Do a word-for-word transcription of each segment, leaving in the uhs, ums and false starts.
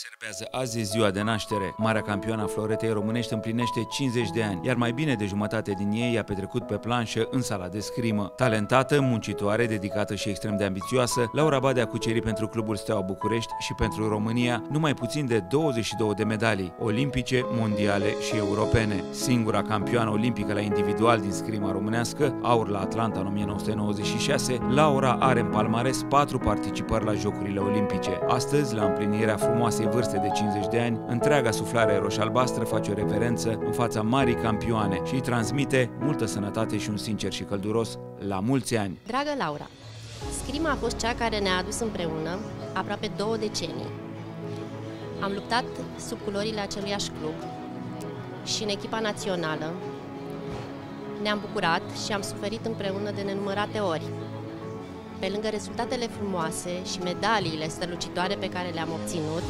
Celebrează azi ziua de naștere. Marea campioană a floretei românești împlinește cincizeci de ani, iar mai bine de jumătate din ei a petrecut pe planșă în sala de scrimă. Talentată, muncitoare, dedicată și extrem de ambițioasă, Laura Bade a cucerit pentru clubul Steaua București și pentru România numai puțin de douăzeci și două de medalii, olimpice, mondiale și europene. Singura campioană olimpică la individual din scrima românească, aur la Atlanta în o mie nouă sute nouăzeci și șase, Laura are în palmares patru participări la Jocurile Olimpice. Astăzi, la împlinirea frumoasei vârste de cincizeci de ani, întreaga suflare roș-albastră face o reverență în fața marii campioane și îi transmite multă sănătate și un sincer și călduros la mulți ani. Dragă Laura, scrima a fost cea care ne-a adus împreună aproape două decenii. Am luptat sub culorile aceluiași club și în echipa națională. Ne-am bucurat și am suferit împreună de nenumărate ori. Pe lângă rezultatele frumoase și medaliile strălucitoare pe care le-am obținut,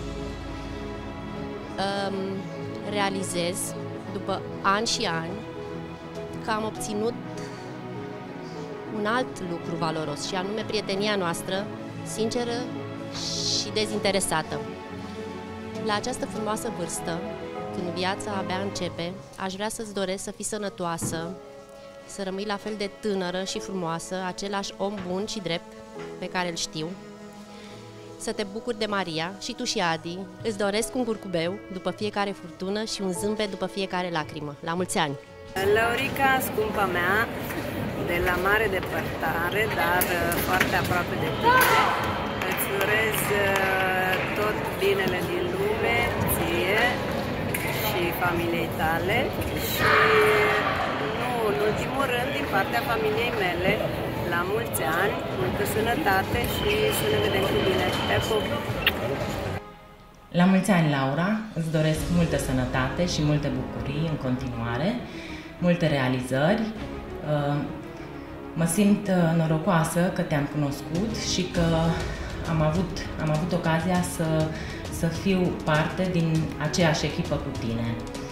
realizez, după ani și ani, că am obținut un alt lucru valoros, și anume prietenia noastră, sinceră și dezinteresată. La această frumoasă vârstă, când viața abia începe, aș vrea să-ți doresc să fii sănătoasă, să rămâi la fel de tânără și frumoasă, același om bun și drept pe care îl știu, să te bucuri de Maria și tu și Adi. Îți doresc un curcubeu după fiecare furtună și un zâmbet după fiecare lacrimă. La mulți ani! Laurica, scumpa mea, de la mare depărtare, dar foarte aproape de tine, îți urez tot binele din lume, ție și familiei tale și, nu în ultimul rând, din partea familiei mele, la mulți ani, multă sănătate și să ne vedem cu bine. Te pup! La mulți ani, Laura, îți doresc multă sănătate și multe bucurii în continuare, multe realizări. Mă simt norocoasă că te-am cunoscut și că am avut, am avut ocazia să, să fiu parte din aceeași echipă cu tine.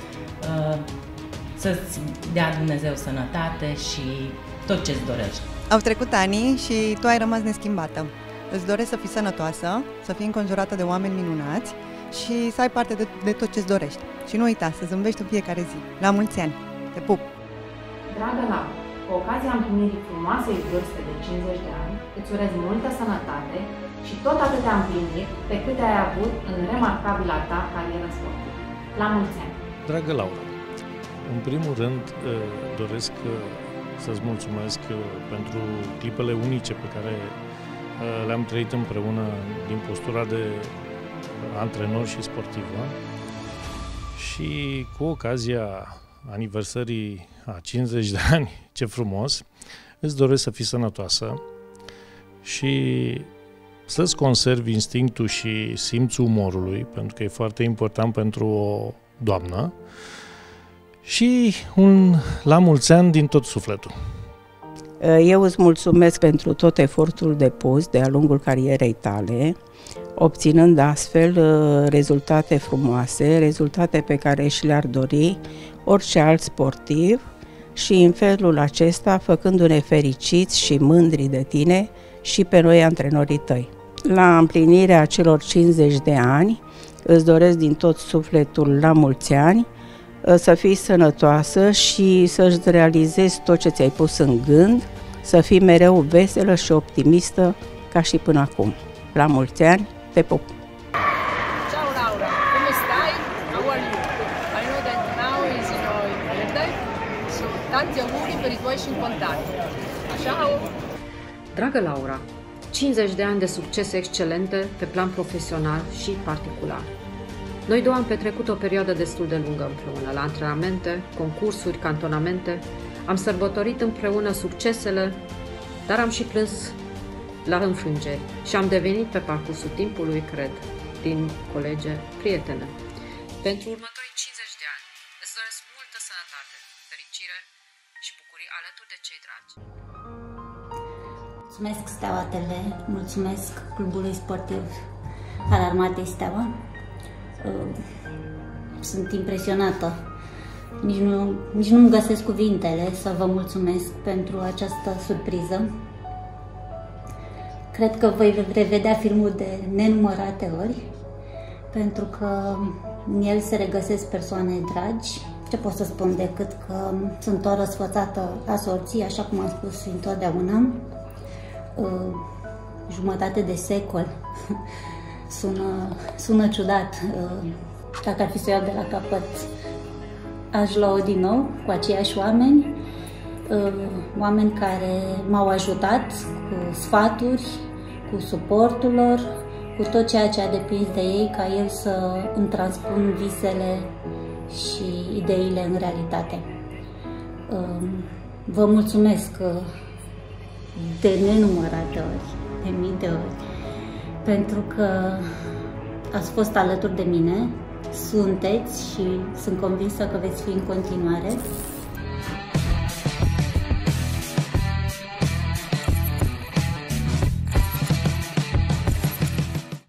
Să-ți dea Dumnezeu sănătate și tot ce-ți dorești. Au trecut ani și tu ai rămas neschimbată. Îți doresc să fii sănătoasă, să fii înconjurată de oameni minunați și să ai parte de, de tot ce-ți dorești. Și nu uita să zâmbești în fiecare zi. La mulți ani! Te pup! Dragă Laura, cu ocazia împlinirii frumoasei vârste de cincizeci de ani, îți urez multă sănătate și tot atâtea împliniri pe câte ai avut în remarcabila ta carieră sportivă. La mulți ani! Dragă Laura, în primul rând doresc să-ți mulțumesc pentru clipele unice pe care le-am trăit împreună din postura de antrenor și sportivă și cu ocazia aniversării a cincizeci de ani, ce frumos, îți doresc să fii sănătoasă și să-ți conservi instinctul și simțul umorului, pentru că e foarte important pentru o doamnă, și un la mulți ani din tot sufletul. Eu îți mulțumesc pentru tot efortul depus de-a lungul carierei tale, obținând astfel rezultate frumoase, rezultate pe care și le-ar dori orice alt sportiv și în felul acesta făcându-ne fericiți și mândri de tine și pe noi antrenorii tăi. La împlinirea celor cincizeci de ani îți doresc din tot sufletul la mulți ani, să fii sănătoasă și să-ți realizezi tot ce ți-ai pus în gând, să fii mereu veselă și optimistă ca și până acum. La mulți ani, te pup! Ciao Laura, come stai? How are you? I know that now is your birthday, so tanti auguri per i tuoi cinquanta anni. Ciao! Dragă Laura, cincizeci de ani de succese excelente pe plan profesional și particular. Noi două am petrecut o perioadă destul de lungă împreună, la antrenamente, concursuri, cantonamente. Am sărbătorit împreună succesele, dar am și plâns la înfrângeri și am devenit pe parcursul timpului, cred, din colege, prietene. Pentru următorii cincizeci de ani îți doresc multă sănătate, fericire și bucurii alături de cei dragi. Mulțumesc Steaua T V, mulțumesc Clubului Sportiv al Armatei Steaua. Sunt impresionată. Nici nu, nici nu-mi găsesc cuvintele să vă mulțumesc pentru această surpriză. Cred că voi revedea filmul de nenumărate ori pentru că în el se regăsesc persoane dragi. Ce pot să spun decât că sunt o răsfățată a sorții, așa cum am spus întotdeauna. Jumătate de secol. Sună, sună ciudat. Dacă ar fi să iau de la capăt, aș lua-o din nou cu aceiași oameni, oameni care m-au ajutat cu sfaturi, cu suportul lor, cu tot ceea ce a depins de ei ca eu să îmi transpun visele și ideile în realitate. Vă mulțumesc de nenumărate ori, de mii de ori, pentru că ați fost alături de mine, sunteți și sunt convinsă că veți fi în continuare.